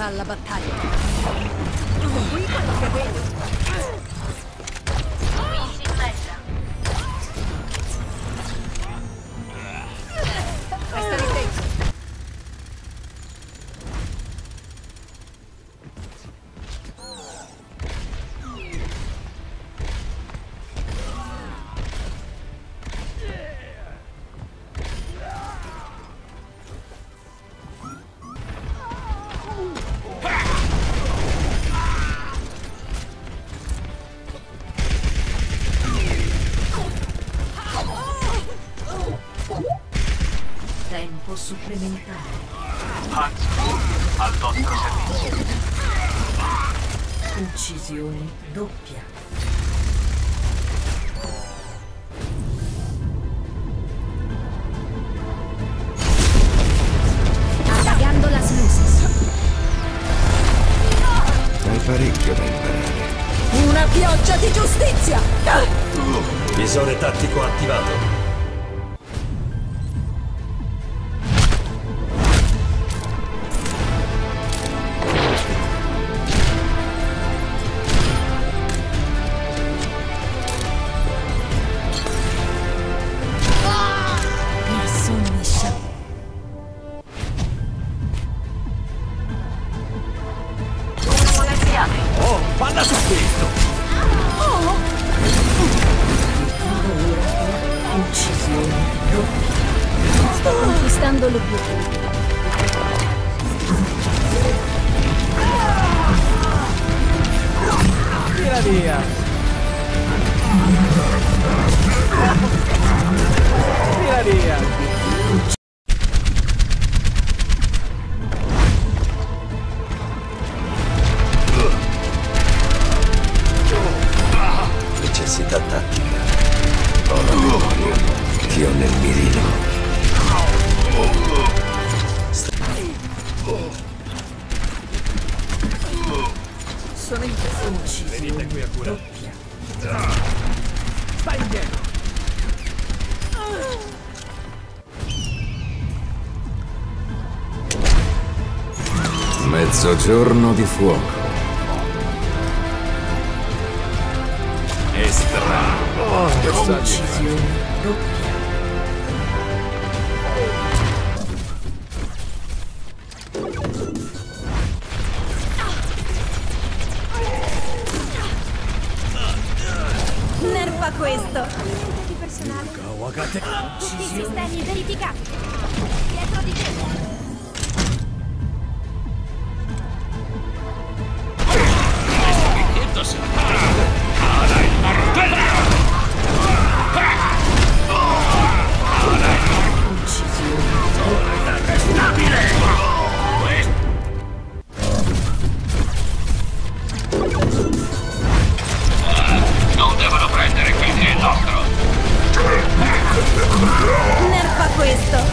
alla battaglia. Qui quello che vedo. Qui in mezza. Resta lì dentro. Tempo supplementare. Hans al vostro servizio. Uccisione doppia. Appagando la sluices. Hai parecchio da imparare. Una pioggia di giustizia! Visore tattico attivato. Oh, palla su questo! Uccisione doppia. Sto conquistando l'obiettivo. Tira via! Tira via! Necessità tattica. Ho la memoria. Ti ho nel mirino. Sono in uccisione Venite qui a curare. doppia. Stai indietro! Mezzogiorno di fuoco. Uccisione doppia. Nerfa questo! Di personale. Tutti i sistemi verificati. Dietro di te. Non devono prendere quel che è nostro! Nerfa questo!